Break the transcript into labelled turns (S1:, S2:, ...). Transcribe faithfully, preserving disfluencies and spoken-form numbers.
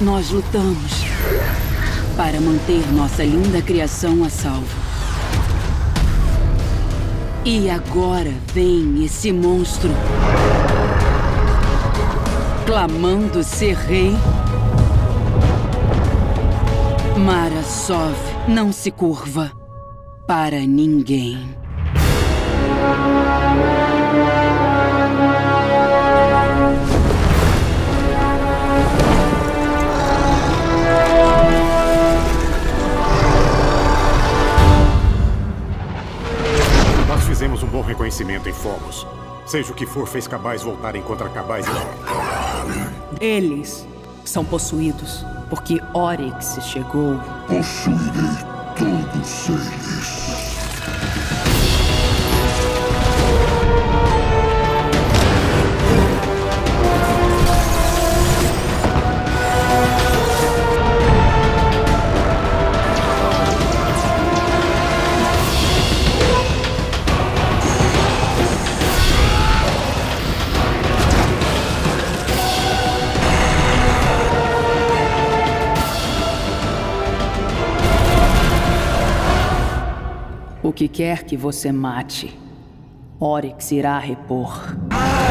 S1: Nós lutamos para manter nossa linda criação a salvo. E agora vem esse monstro clamando ser rei. Mara Sov não se curva para ninguém.
S2: Nós fizemos um bom reconhecimento em Phobos. Seja o que for, fez Cabais voltarem contra Cabais e...
S3: Eles são possuídos porque Oryx chegou.
S4: Possuirei todos eles.
S3: O que quer que você mate, Oryx irá repor.